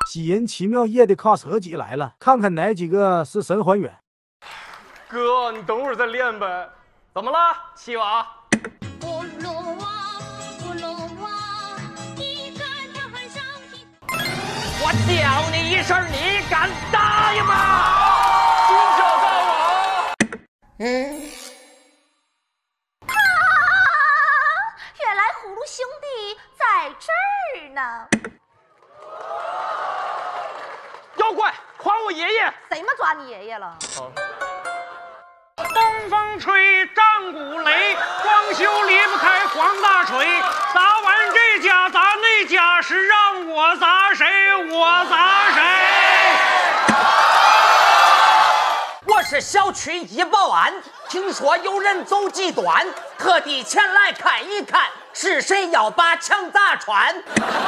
几人奇妙夜的 cos 集来了，看看哪几个是神还原。 哥，你等会儿再练呗。怎么了，七娃？ 我叫你一声，你敢答应吗？ 金小大王。 原来葫芦兄弟在这儿呢。 妖怪，还我爷爷！ 谁嘛抓你爷爷了？ 东风吹，战鼓擂，光修离不开黄大锤。砸完这家砸那家，是让我砸谁我砸谁。 我是小区一保安，听说有人走极端，特地前来看一看，是谁要把墙砸穿。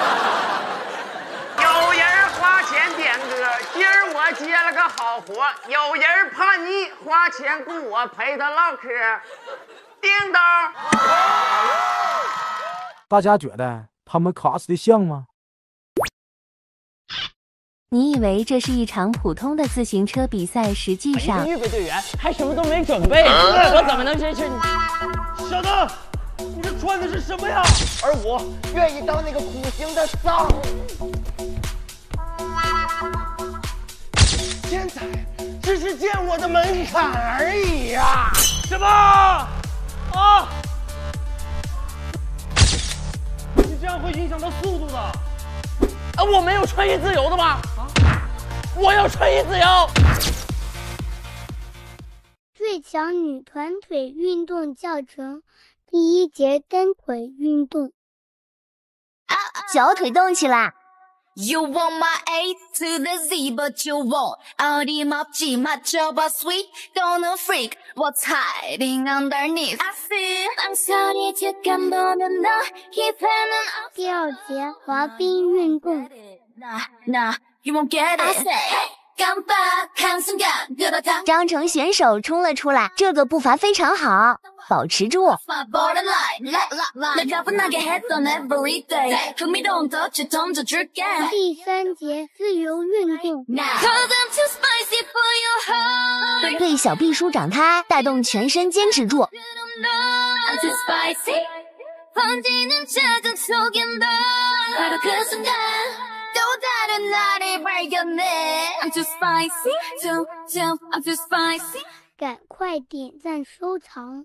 有人花钱点歌，今儿我接了个好活。有人怕你花钱雇我陪他唠嗑。叮当， 大家觉得他们 cos 的像吗？ 你以为这是一场普通的自行车比赛，实际上预备队员还什么都没准备，我怎么能支持你？ 小子，你这穿的是什么呀？ 而我愿意当那个苦行的丧。天才只是见我的门槛而已呀！ 什么？啊！你这样会影响到速度的。 啊，我没有穿越自由的吗？我要穿越自由。 最强女团腿运动教程第一节蹬腿运动， 小腿动起来。 You want my A to the Z, but you won't. 어림없지 맞춰봐 sweet, don't freak. What's hiding underneath? I feel 낭설이 뒷감 보면 너 기회는 없어. 第二节滑冰运动， Nah, you won't get it. 깜빡한 순간 그렇다. 张成选手冲了出来，这个步伐非常好，保持住。 My borderline, 날 가분하게 했던 every day. 흥미로운 덫을 던져줄게. 第三节自由运动， Cause I'm too spicy for your heart. 对小臂舒展开，带动全身，坚持住。 I'm too spicy. 번지는 작은 속임도 바로 그 순간 또 다른 나를 발견해. I'm too spicy, I'm too spicy. 赶快点赞收藏。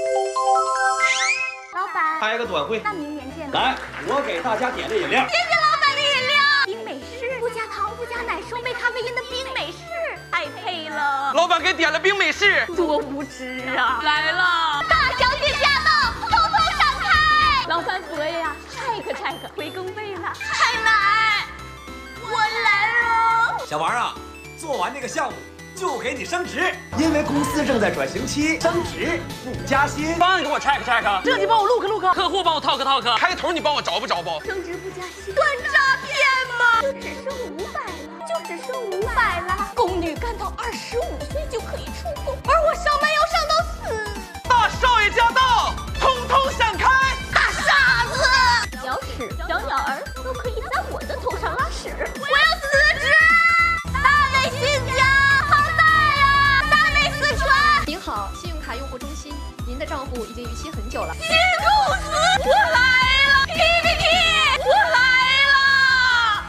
老板， 开个短会。 那明年见。 来，我给大家点的饮料。 谢谢老板的饮料，冰美式，不加糖不加奶，双倍咖啡因的冰美式，太配了。 老板给点了冰美式， 多无知啊！来了，大小姐驾到，通通闪开！老板伯爷呀，check，回更位了，海奶，我来了。 小王啊，做完这个项目就给你升职，因为公司正在转型期，升职不加薪。 方案给我 check，设计帮我 look，客户帮我 talk，开头你帮我找不？ 升职不加薪，断诈骗吗？就只剩500了，宫女干到25岁就可以出宫，而我上班要上到4。 大少爷驾到，通通闪开！ 大傻子，小屎小鸟儿都可以在我的头上拉屎，我要辞职！大美新家，好大呀！大美四川。 您好，信用卡用户中心，您的账户已经逾期很久了。 新公司，我来了 ！PPT， 我来了！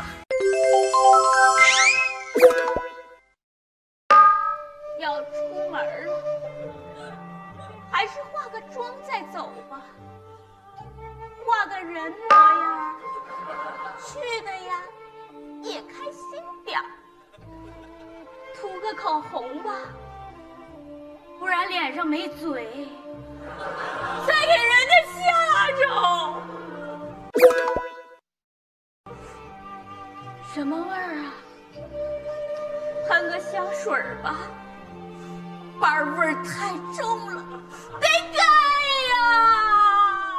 要出门了，还是化个妆再走吧。画个人模样，去的呀也开心点儿。涂个口红吧，不然脸上没嘴，再给人家吓着。什么味儿啊？喷个香水吧，班味儿太重了，得改呀。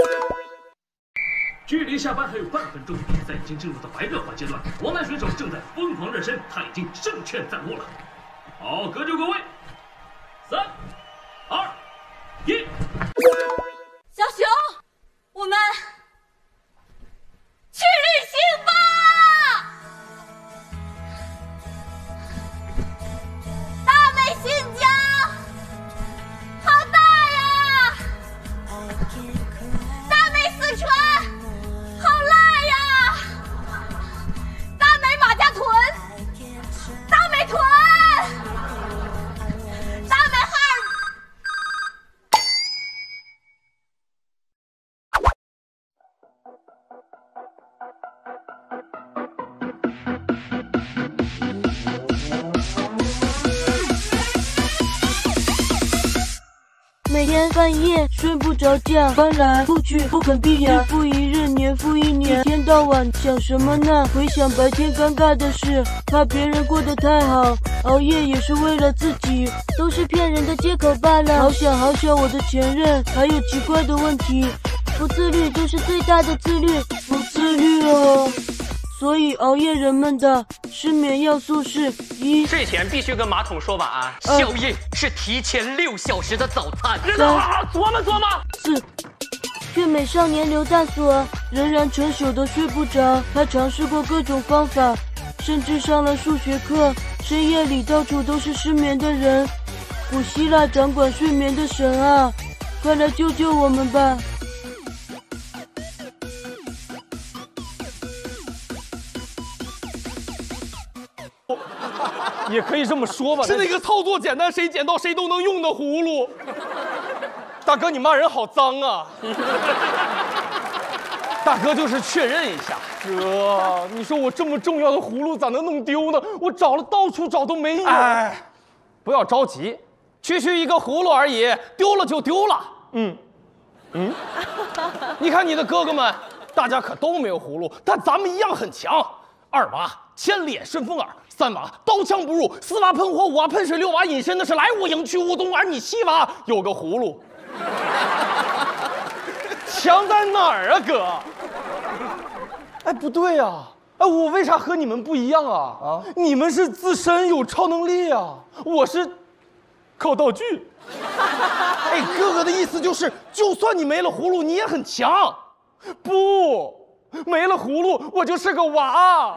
距离下班还有半分钟，比赛已经进入到白热化阶段，王楠选手正在疯狂热身，他已经胜券在握了。好，各就各位，3、2、1。 小熊，我们去旅行吧！ 天半夜睡不着觉，翻来覆去不肯闭眼，日复一日，年复一年，一天到晚想什么呢？回想白天尴尬的事，怕别人过得太好，熬夜也是为了自己，都是骗人的借口罢了。好想好想我的前任，还有奇怪的问题，不自律就是最大的自律，不自律哦。所以熬夜人们的失眠要素是：一、 睡前必须跟马桶说晚安；宵夜是提前6小时的早餐。琢磨琢磨。 4、俊美少年刘大锁仍然成宿都睡不着，他尝试过各种方法，甚至上了数学课，深夜里到处都是失眠的人。古希腊掌管睡眠的神啊，快来救救我们吧！ 也可以这么说吧，是那个操作简单，谁捡到谁都能用的葫芦。大哥，你骂人好脏啊！大哥就是确认一下，哥，你说我这么重要的葫芦咋能弄丢呢？我找了到处找都没有。哎，不要着急，区区一个葫芦而已，丢了就丢了。你看你的哥哥们，大家可都没有葫芦，但咱们一样很强。2娃千里眼顺风耳，3娃刀枪不入，4娃喷火，5娃喷水，6娃隐身的是来无影去无踪，而你7娃有个葫芦。强在哪儿啊，哥？哎，不对呀，哎，我为啥和你们不一样啊？你们是自身有超能力啊，我是靠道具。哎，哥哥的意思就是，就算你没了葫芦，你也很强。不。没了葫芦，我就是个娃。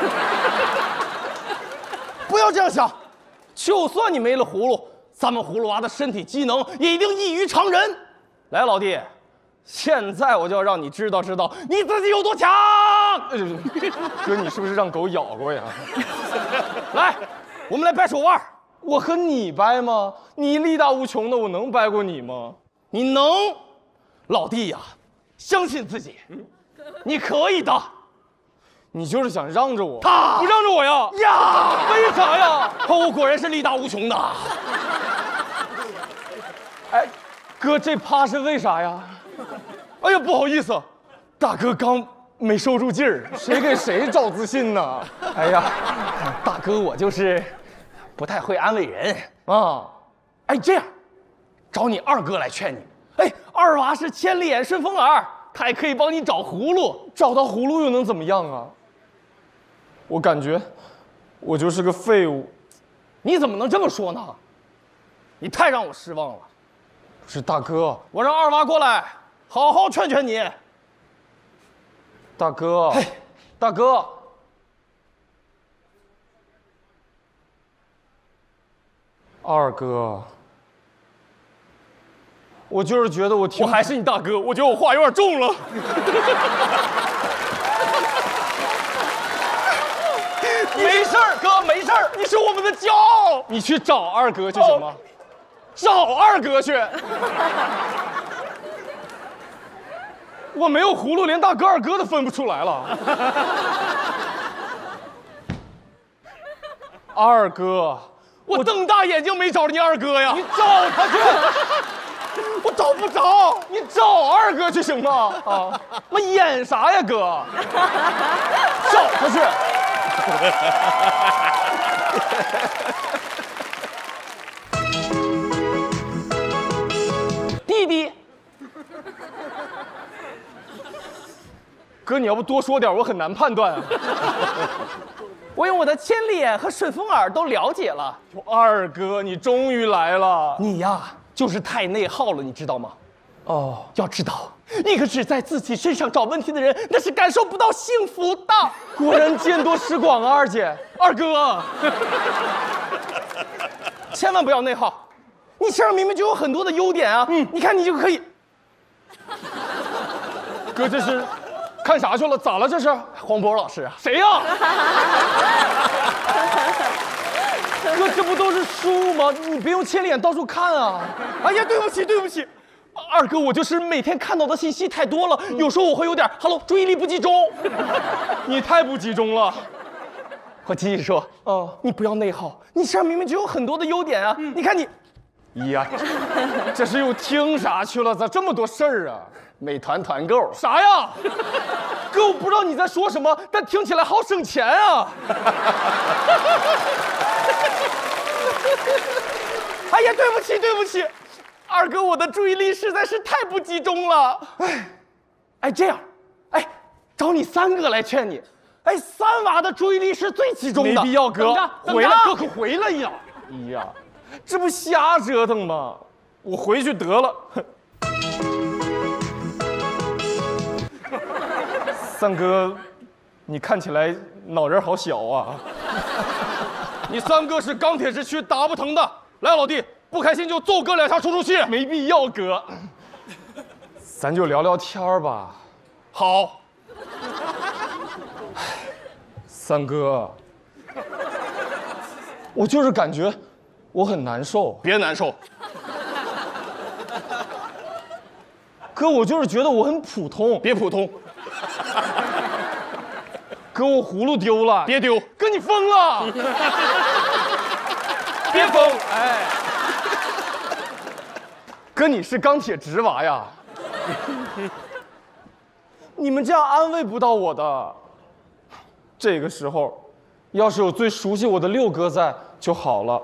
不要这样想，就算你没了葫芦，咱们葫芦娃的身体机能也一定异于常人。来，老弟，现在我就要让你知道知道你自己有多强。哥，你是不是让狗咬过呀？来，我们来掰手腕。我和你掰吗？你力大无穷的，我能掰过你吗？你能，老弟呀，相信自己。你可以的，你就是想让着我，不让着我呀？为啥呀？我果然是力大无穷的。哎，哥，这趴是为啥呀？哎呀，不好意思，大哥刚没收住劲儿，谁给谁找自信呢？哎呀，大哥，我就是不太会安慰人啊。哎，这样，找你2哥来劝你。哎，2娃是千里眼顺风耳。他还可以帮你找葫芦，找到葫芦又能怎么样啊？我感觉我就是个废物。你怎么能这么说呢？你太让我失望了。是大哥，我让2娃过来，好好劝劝你。大哥，嘿，大哥，二哥。我就是觉得我还是你大哥，我觉得我话有点重了。没事儿，哥，没事儿，你是我们的骄傲。你去找2哥去行吗？找2哥去。我没有葫芦，连大哥2哥都分不出来了。2哥，我瞪大眼睛没找着你2哥呀。你找他去。我找不着，你找2哥去行吗？啊，我演啥呀，哥？找他去。弟弟，哥，你要不多说点，我很难判断啊。我用我的千里眼和顺风耳都了解了。2哥，你终于来了。你呀。就是太内耗了，你知道吗？哦，要知道，一个只在自己身上找问题的人，那是感受不到幸福的。果然见多识广啊，2姐，2哥，千万不要内耗。你身上明明就有很多的优点啊，你看你就可以。哥，这是看啥去了？咋了？这是黄渤老师啊？谁呀？哥，这不都是书吗？你别用千里眼到处看啊！哎呀，对不起，对不起，2哥，我就是每天看到的信息太多了，有时候我会有点注意力不集中。你太不集中了。我继续说，你不要内耗，你身上明明就有很多的优点啊！你看你， 呀，这是又听啥去了？咋这么多事儿啊？美团团购啥呀？哥，我不知道你在说什么，但听起来好省钱啊！哎呀，对不起，对不起，二哥，我的注意力实在是太不集中了。哎，这样，哎，找你三哥来劝你。哎，三娃的注意力是最集中的，没必要，哥。回来，哥可回来呀！哎呀，这不瞎折腾吗？我回去得了。三哥，你看起来脑仁好小啊！你三哥是钢铁直驱，打不疼的。来，老弟，不开心就揍哥2下出气。没必要，哥。咱就聊聊天吧。好。三哥，我就是感觉我很难受。别难受。哥，我就是觉得我很普通。别普通。哥，我葫芦丢了。别丢。哥，你疯了。别疯。哎。哥，你是钢铁直娃呀。你们这样安慰不到我的。这个时候，要是有最熟悉我的六哥在就好了。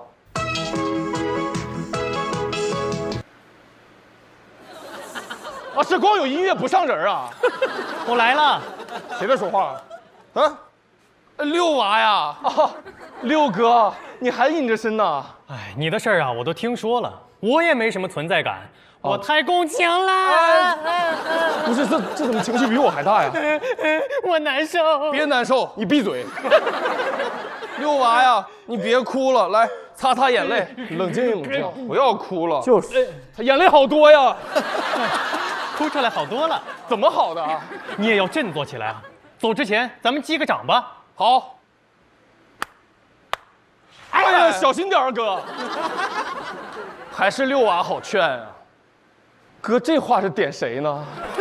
啊，是光有音乐不上人啊！ 我来了， 谁在说话？啊，六娃呀！啊，六哥，你还隐着身呢？ 哎，你的事儿啊，我都听说了，我也没什么存在感。我太共情了， 不是这怎么情绪比我还大呀？ 我难受。 别难受，你闭嘴。六娃呀，你别哭了，来擦擦眼泪，冷静冷静，不要哭了。就是，他眼泪好多呀， 哭出来好多了。 怎么好的啊？ 你也要振作起来啊！走之前咱们击个掌吧。 好。哎呀，小心点啊，哥。还是六娃好劝啊。哥，这话是点谁呢？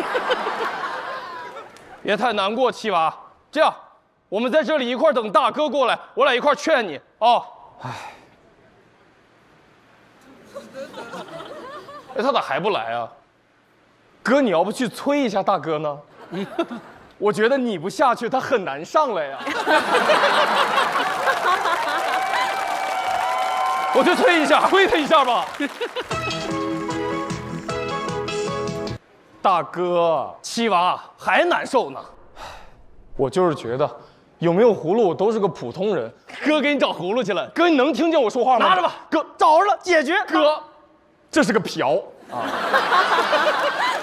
别太难过，七娃。这样，我们在这里一块等大哥过来，我俩一块劝你啊。哎，他咋还不来啊？哥，你要不去催一下大哥呢？我觉得你不下去，他很难上来呀。我去催一下，催他一下吧。大哥，七娃还难受呢。我就是觉得，有没有葫芦我都是个普通人。哥给你找葫芦去了。哥，你能听见我说话吗？拿着吧。哥，找着了，解决。哥，这是个瓢啊。